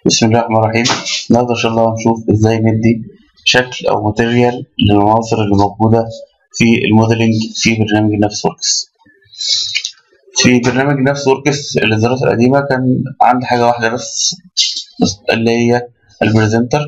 بسم الله الرحمن الرحيم. النهارده إن شاء الله هنشوف إزاي ندي شكل أو ماتيريال للعناصر اللي موجودة في الموديلنج في برنامج نافسوركس. في برنامج نافسوركس الإصدارات القديمة كان عندي حاجة واحدة بس اللي هي البريزنتر،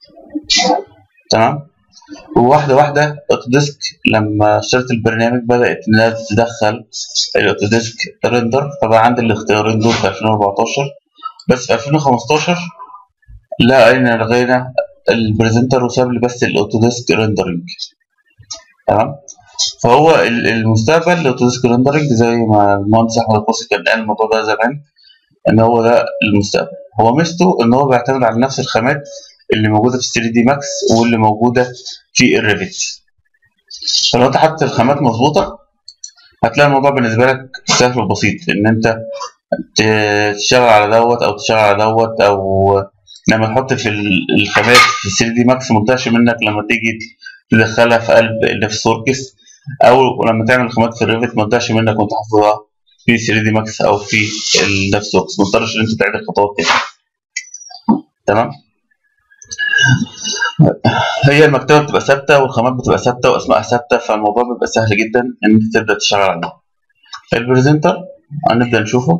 تمام. وواحدة واحدة أوتوديسك لما اشتريت البرنامج بدأت إنها تدخل الأوتوديسك ريندر، فبقى عندي الاختيارين دول في 2014. بس في 2015 لا أين لغينا البريزنتر وساب لي بس الأوتوديسك ريندرنج، تمام. فهو المستقبل الأوتوديسك ريندرنج زي ما المهندس أحمد القصي كان قال الموضوع ده زمان، إن هو ده المستقبل. هو ميزته إن هو بيعتمد على نفس الخامات اللي موجودة في 3 دي ماكس واللي موجودة في الريفت. فلو أنت حطيت الخامات مظبوطة هتلاقي الموضوع بالنسبة لك سهل وبسيط، إن أنت تشتغل على دوت أو تشتغل على دوت، أو لما تحط في الخامات في 3 دي ماكس منتهش منك لما تيجي تدخلها في قلب النافسوركس، أو لما تعمل الخامات في الريفت منتهش منك وأنت حافظها في 3 دي ماكس أو في النافسوركس، مضطرش إن أنت تعيد الخطوات تاني، تمام. هي المكتبة بتبقى ثابتة والخامات بتبقى ثابتة وأسمائها ثابتة، فالموضوع بيبقى سهل جدا إن أنت تبدأ تشتغل عليه. البريزنتر هنبدأ نشوفه.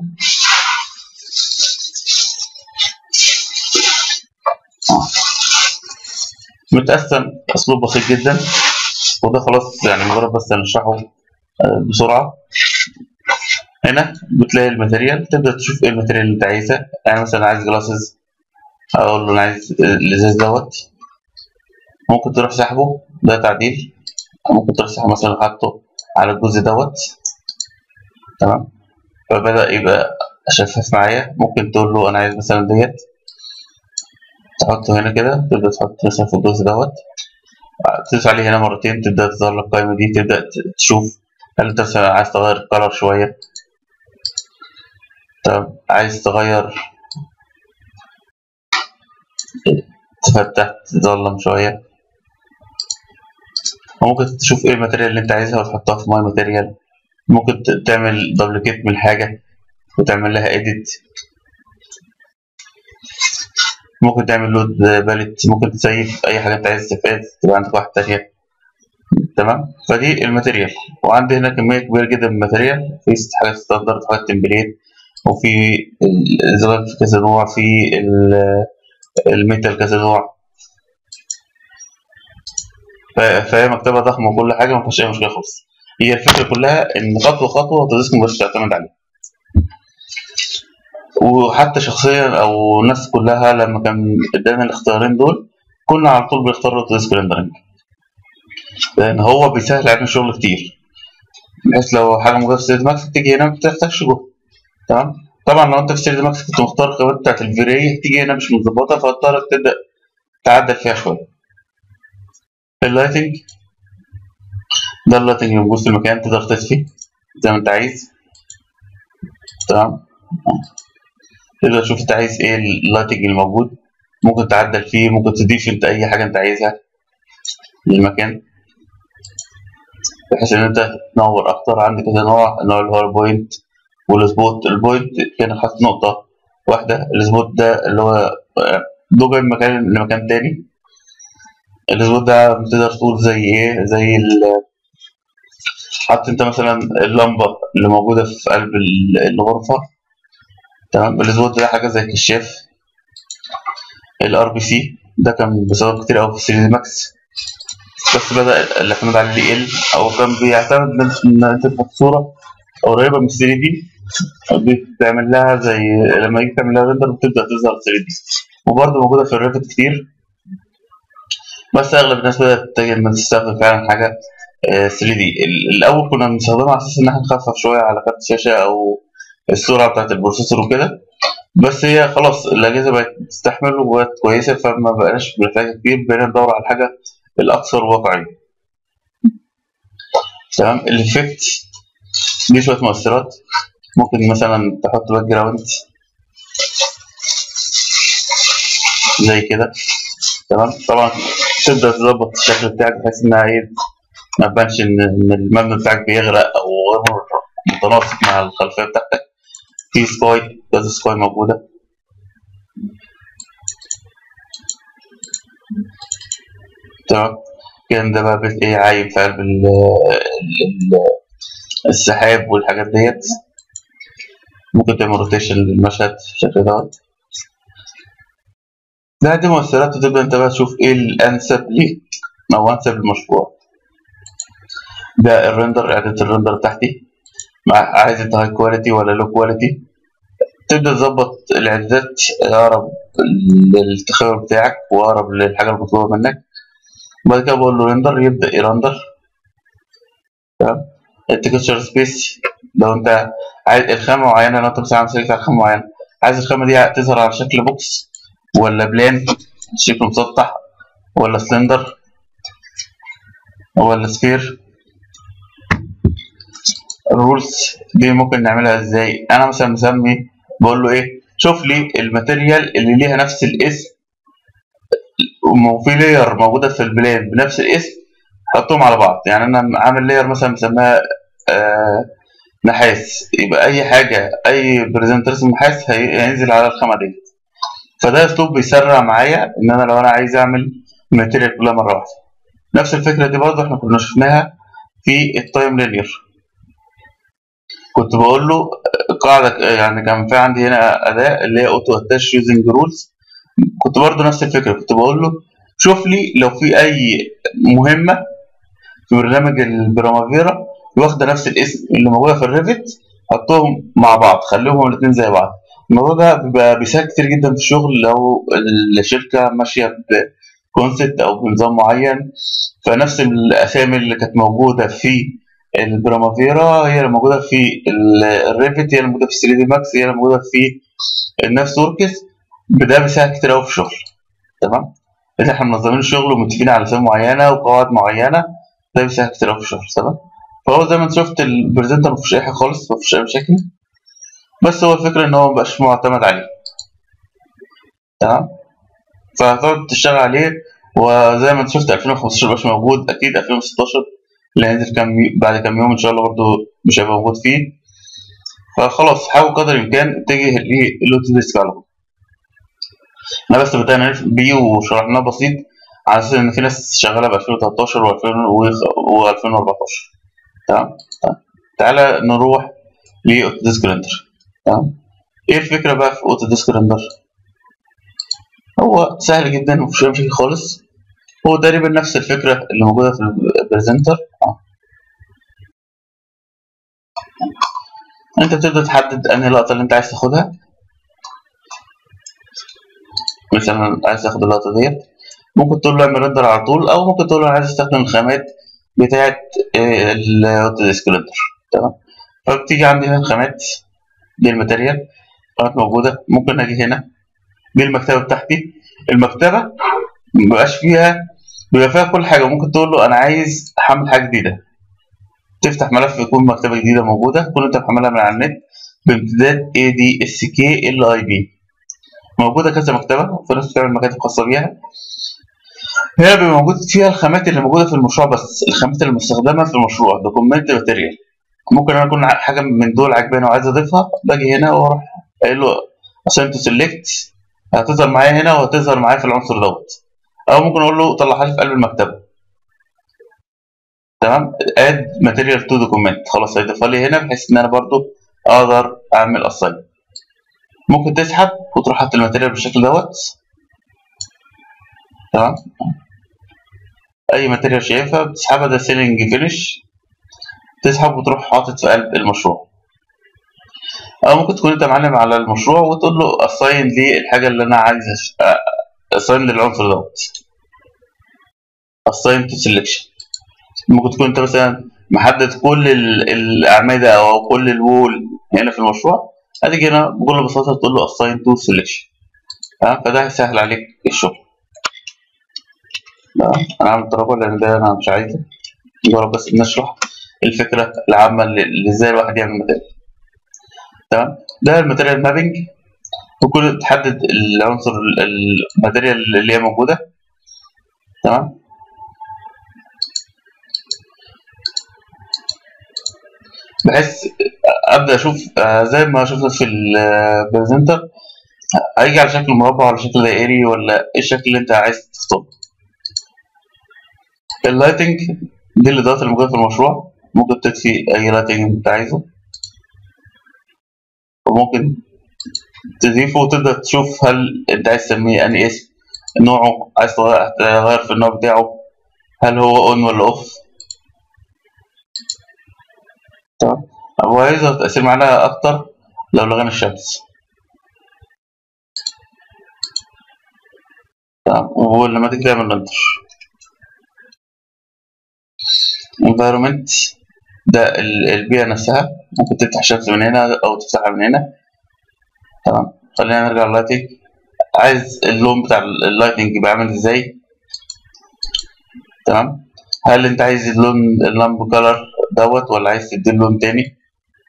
متقسم أسلوب بسيط جدا، وده خلاص يعني مجرد بس هنشرحه بسرعة. هنا بتلاقي الماتيريال، تبدأ تشوف إيه الماتيريال اللي أنت عايزها. يعني مثلا عايز جلاسز، أقول له أنا عايز الإزاز دوت، ممكن تروح سحبه، ده تعديل. ممكن تروح سحبه مثلا حاطه على الجزء دوت، تمام، فبدأ يبقى شفاف معايا. ممكن تقول له أنا عايز مثلا ديت، تحطه هنا كده، تبدأ تحط مثلا في الجزء دوت، تدوس عليه هنا مرتين تبدأ تظهر لك القائمة دي، تبدأ تشوف هل أنت مثلا عايز تغير الكلر شوية، طب عايز تغير تفتح تظلم شوية، وممكن تشوف ايه الماتيريال اللي انت عايزها وتحطها في ماي ماتيريال. ممكن تعمل دبليكيت من حاجة وتعمل لها اديت، ممكن تعمل لود باليت، ممكن تسيف اي حاجة انت عايز تستفاد تبقى عندك واحدة تانية، تمام. فدي الماتيريال، وعندي هنا كمية كبيرة جدا من الماتيريال، في حاجات ستاندرد وحاجات تمبليت، وفي الزجاج في كذا نوع، في الميتال كذا نوع. فهي مكتبة ضخمة وكل حاجة ما فيهاش أي مشكلة خالص. هي الفكرة كلها إن خطوة خطوة أوتوديسك مبقاش تعتمد عليها. وحتى شخصيا أو الناس كلها لما كان قدامنا الاختيارين دول كنا على طول بنختار أوتوديسك ريندرنج، لأن هو بيسهل علينا شغل كتير، بحيث لو حاجة موجودة في 3 دي ماكس تيجي هنا ما بتحتاجش جهد، تمام. طبعا لو أنت في 3 دي ماكس كنت مختار الخامات بتاعت الفيري تيجي هنا مش مظبطة، فاضطر تبدأ تعدل فيها شوية. اللايتنج ده اللايتنج اللي موجود في المكان، تقدر تطفي زي ما انت عايز، تمام. تقدر تشوف انت عايز ايه اللايتنج الموجود، ممكن تعدل فيه، ممكن تضيف انت اي حاجه انت عايزها للمكان بحيث ان انت تنور اكتر. عندك كذا نوع، النوع اللي هو البوينت والسبوت. البوينت كان حاطط نقطه واحده، السبوت ده اللي هو دوجة من مكان لمكان تاني. السبوت ده تقدر تقول زي ايه، زي حط انت مثلا اللمبه اللي موجوده في قلب الغرفه، تمام. السبوت ده حاجه زي كشاف. الار بي سي ده كان بيستخدم كتير قوي في 3 دي ماكس، بس بدا الاعتماد عليه يقل، او كان بيعتمد ان انت تاخد صوره قريبه من 3 دي بتعمل لها زي لما يجي تعمل لها ريندر بتبدا تظهر 3 دي، وبرده موجوده في الريفت كتير، بس اغلب الناس بدات تتجه انها تستخدم فعلا حاجه 3 دي. الاول كنا بنستخدمها على اساس ان احنا نخفف شويه على كارت الشاشه او السرعه بتاعت البروسيسور وكده، بس هي خلاص الاجهزه بقت تستحمل وبقت كويسه، فما بقناش بنحتاج كتير، بقينا ندور على الحاجه الاكثر واقعيه، تمام. الافكت دي شويه مؤثرات، ممكن مثلا تحط باك جراوند زي كده، تمام. طبعا تبدا تظبط الشكل بتاعك بحيث انها ايه ما تبانش ان المبنى بتاعك بيغرق او غير متناسق مع الخلفيه بتاعتك. في سكاي، كذا سكاي موجوده، تمام. كان ده بقى بيت ايه عايم في قلب السحاب والحاجات ديت. ممكن تعمل روتيشن للمشهد بالشكل دوت. دي مؤثرات، وتبدأ انت بقى تشوف ايه الانسب ليك او انسب للمشروع. ده الريندر، اعداد الريندر بتاعتي، عايز انت هاي كواليتي ولا لو كواليتي. تبدأ تظبط الاعدادات اقرب للتخيل بتاعك واقرب للحاجة المطلوبة منك. بعد كده بقول له ريندر، يبدأ يرندر. تمام. التكستشر سبيس، لو انت عايز الخامة معينة، لو انت مثلا عامل سيلكت على خامة معينة، عايز الخامة دي تظهر على شكل بوكس ولا بلان، شكل مسطح ولا سلندر ولا سفير. الرولز دي ممكن نعملها ازاي؟ انا مثلا مسمي، بقول له ايه، شوف لي الماتيريال اللي ليها نفس الاسم وفي لاير موجوده في البلان بنفس الاسم، حطهم على بعض. يعني انا عامل لاير مثلا مسميها نحاس، يبقى اي حاجه، اي بريزنتر اسمه نحاس هينزل على الخامه دي. فده اسلوب بيسرع معايا ان انا لو انا عايز اعمل الماتيريال كلها مره واحده. نفس الفكره دي برضه احنا كنا شفناها في التايم لينير. كنت بقول له قاعده، يعني كان في عندي هنا اداه اللي هي اوتو اتاش يوزنج رولز. كنت برضه نفس الفكره، كنت بقول له شوف لي لو في اي مهمه في برنامج البرامافيرا واخده نفس الاسم اللي موجوده في الريفت، حطهم مع بعض، خليهم الاثنين زي بعض. الموضوع ده بيبقى بيساعد كتير جدا في الشغل لو الشركه ماشيه بكونسبت او بنظام معين. فنفس الاسامي اللي كانت موجوده في البرامافيرا هي اللي موجوده في الريفت، هي اللي موجوده في 3 دي ماكس، هي اللي موجوده في النفس وركس. ده بيساعد كتير قوي في الشغل. تمام. إذا احنا منظمين الشغل ومتفقين على اسامي معينه وقواعد معينه، ده بيساعد كتير قوي في الشغل. تمام. فهو زي ما انت شفت البرزنتر مفيش اي حاجه خالص، مفيش اي مشاكل، بس هو الفكره ان هو مبقاش معتمد عليه. تمام. فهتقعد تشتغل عليه، وزي ما انت شفت 2015 مبقاش موجود، اكيد 2016 اللي هينزل بعد كام يوم ان شاء الله برضه مش هيبقى موجود فيه. فخلاص حاول قدر الامكان اتجه للاوتوديسك على طول. انا بس بدأنا بيه وشرحناه بسيط على اساس ان في ناس شغاله ب 2013 و2014. تمام. تعالى نروح لاوتوديسك ريندر. تمام. ايه الفكره بقى في اوتوديسك ريندر؟ هو سهل جدا مفيش اي مشاكل خالص. هو تقريبا نفس الفكره اللي موجوده في البرزنتر. انت بتبدا تحدد انهي لقطه اللي انت عايز تاخدها. مثلا عايز تاخد اللقطه ديت، ممكن تقول له اعمل ريندر على طول، او ممكن تقول له انا عايز استخدم الخامات بتاعه الاوتوديسك ريندر. تمام. فبتيجي عندي هنا الخامات، دي الماتيريال خامات موجوده. ممكن اجي هنا، دي المكتبه بتاعتي. المكتبه بيبقى فيها كل حاجه. ممكن تقول له انا عايز احمل حاجه جديده، تفتح ملف يكون مكتبه جديده موجوده تكون انت محملها من على النت بامتداد ADSKLIB. موجوده كذا مكتبه، وفي ناس بتعمل مكاتب خاصه بيها. هنا بيبقى موجود فيها الخامات اللي موجوده في المشروع، بس الخامات اللي مستخدمه في المشروع دوكيمنت ماتيريال. ممكن انا اكون حاجه من دول عجباني وعايز اضيفها، باجي هنا واروح قايل له عشان تسلكت، هتظهر معايا هنا وهتظهر معايا في العنصر دوت. او ممكن اقول له طلعها لي في قلب المكتبه. تمام. اد ماتيريال تو دوكيمنت، خلاص هيضيفها لي هنا بحيث ان انا برضو اقدر اعمل اساين. ممكن تسحب وتروح حاطط الماتيريال بالشكل دوت. تمام. اي ماتيريال شايفها بتسحبها، ده سيلينج فينش، تسحب وتروح حاطط في قلب المشروع. او ممكن تكون انت معلم على المشروع وتقول له اساين لي الحاجه اللي انا عايز اساين للعنصر دوت، اساين تو سيلكشن. ممكن تكون انت مثلا محدد كل الاعمده او كل الوول هنا في المشروع، هتيجي هنا بكل بساطه تقول له اساين تو سيلكشن. فده هيسهل عليك الشغل. انا عامل تراجع لان ده انا مش عايزه، نجرب بس نشرح الفكره العامه اللي ازاي الواحد يعمل ماتيريال. تمام. ده الماتيريال مابنج، وكل تحدد العنصر الماتيريال اللي هي موجوده. تمام. بحيث ابدا اشوف زي ما شفنا في البرزنتر، هيجي على شكل مربع ولا شكل دائري ولا ايه الشكل اللي انت عايز تختاره. اللايتنج دي الاضاءات اللي موجوده في المشروع، ممكن تطفي اي لايتنج انت عايزه، وممكن تضيفه وتبدا تشوف هل انت عايز تسميه انهي اسم، نوعه، عايز تغير في النوع بتاعه، هل هو اون ولا اوف. تمام. هو هيظهر تأثير معانا أكتر لو لغينا الشمس. تمام. ولما تيجي تعمل رندر environment، ده البيئة نفسها، ممكن تفتح الشمس من هنا أو تفتحها من هنا. تمام. خلينا نرجع لللايتنج. عايز اللون بتاع اللايتنج يبقى عامل ازاي. تمام. هل انت عايز اللون اللامب كلر دوت ولا عايز تدي لون تاني.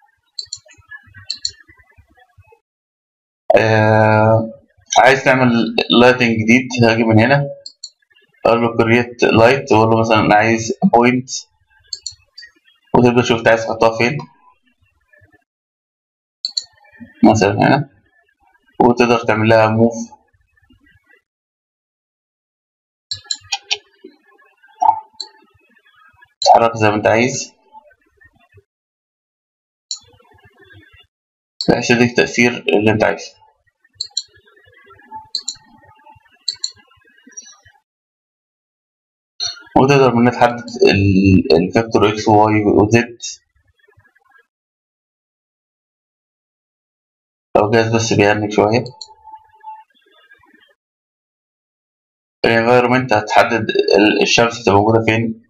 عايز تعمل لايتنج جديد، هاجي من هنا اقول له كرييت لايت، واقول له مثلا انا عايز بوينت، وتبدا تشوف انت عايز تحطها فين، مثلا هنا، وتقدر تعمل لها موف، تتحرك زي ما انت عايز بحيث يديك التأثير اللي انت عايزه. وتقدر من هنا تحدد الفيكتور اكس وواي وزد لو جاهز بس بيهنك شوية. الانفايرمنت هتحدد الشمس تبقى موجودة فين،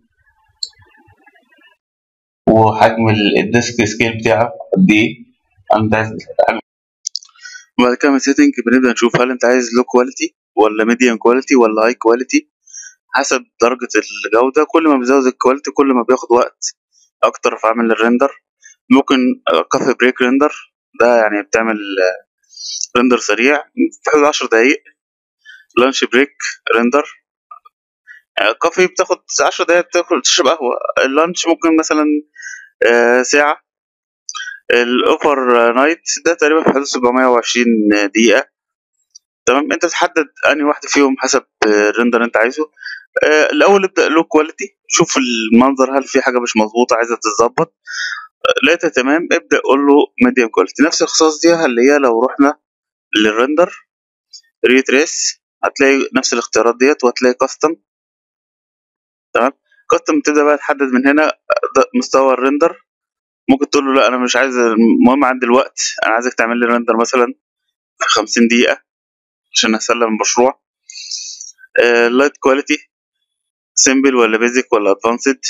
وحجم الديسك سكيل بتاعه قد ايه انت عايز حجم. وبعد كده من سيتنج بنبدأ نشوف هل انت عايز لو كواليتي ولا ميديوم كواليتي ولا هاي كواليتي حسب درجة الجودة. كل ما بيزود الكواليتي كل ما بياخد وقت أكتر في عمل الريندر. ممكن كافي بريك ريندر، ده يعني بتعمل ريندر سريع في حدود 10 دقايق. لانش بريك ريندر، كافي بتاخد 10 دقايق بتاكل تشرب قهوة. اللانش ممكن مثلا ساعة. الأوفر نايت ده تقريبا في حدود 720 دقيقة. تمام. انت تحدد انهي واحدة فيهم حسب الريندر انت عايزه. الاول ابدا لو كواليتي، شوف المنظر هل في حاجه مش مظبوطه عايزه تتظبط. لقيتها تمام ابدا قول له ميديوم كواليتي. نفس الخصائص دي اللي هي لو رحنا للرندر ريتريس هتلاقي نفس الاختيارات ديت، وهتلاقي كاستم. تمام. كاستم تبدا بقى تحدد من هنا مستوى الرندر. ممكن تقول له لا انا مش عايز، المهم عندي الوقت، انا عايزك تعمل لي رندر مثلا في 50 دقيقه عشان اسلم المشروع. اللايت كواليتي سيمبل ولا بيزك ولا ادفانسد.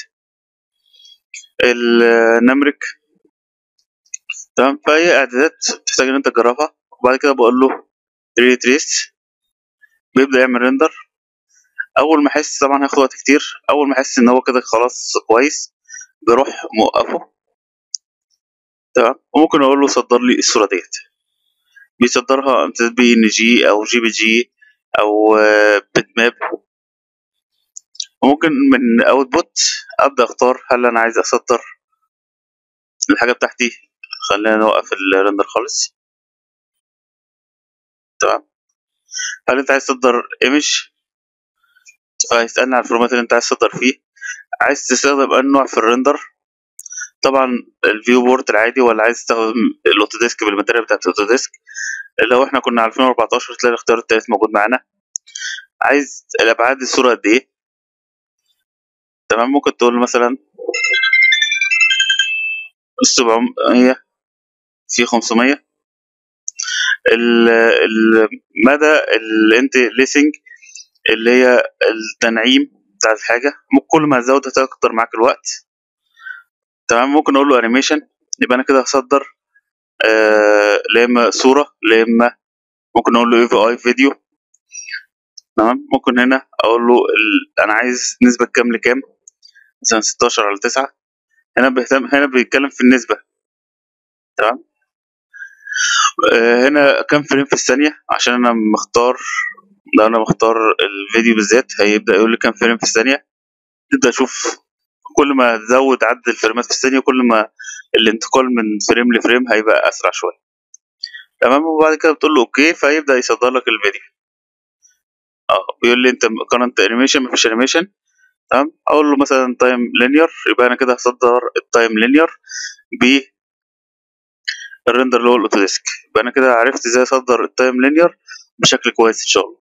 النمرك. تمام. فهي اعدادات تحتاج ان انت تجربها. وبعد كده بقول له ريتريس، بيبدا يعمل ريندر. اول ما احس، طبعا هياخد وقت كتير، اول ما احس ان هو كده خلاص كويس بروح موقفه. تمام. وممكن اقول له صدر لي الصوره ديت، بيصدرها امتداد بي ان جي او جي بي جي او بيت ماب. وممكن من اوتبوت ابدا اختار هل انا عايز اصدر الحاجه بتاعتي. خلينا نوقف الريندر خالص. تمام. هل انت عايز تصدر ايمج، فهيسالني على الفورمات اللي انت عايز تصدر فيه. عايز تستخدم انهي نوع في الريندر، طبعا الفيو بورت العادي ولا عايز تستخدم الاوتوديسك بالماتيريال بتاعت الاوتوديسك. لو احنا كنا على 2014 تلاقي الاختيار التالت موجود معانا. عايز الابعاد الصوره قد ايه. تمام. ممكن تقول مثلا 700 في 500. المدى الانتليسنج اللي هي التنعيم بتاع الحاجه، كل ما تزود هتكتر معاك الوقت. تمام. ممكن اقول له انيميشن، يبقى انا كده هصدر لا اما صوره لا اما ممكن اقول له اي في اي فيديو. تمام. ممكن هنا اقول له انا عايز نسبه كام لكام، مثلا 16 على 9. هنا هنا بيتكلم في النسبه. تمام. هنا كام فريم في الثانيه عشان انا مختار، لو انا مختار الفيديو بالذات هيبدا يقول لي كام فريم في الثانيه. تبدا اشوف كل ما تزود عدد الفريمات في الثانيه كل ما الانتقال من فريم لفريم هيبقى اسرع شويه. تمام. وبعد كده بتقول له اوكي، فيبدا يصدر لك الفيديو. بيقول لي انت كرنت انيميشن، مفيش انيميشن. تمام. اقول له مثلا تايم لينير، يبقى انا كده هصدر التايم لينير بالريندر اللي هو الاوتوديسك. يبقى انا كده عرفت ازاي اصدر التايم لينير بشكل كويس ان شاء الله.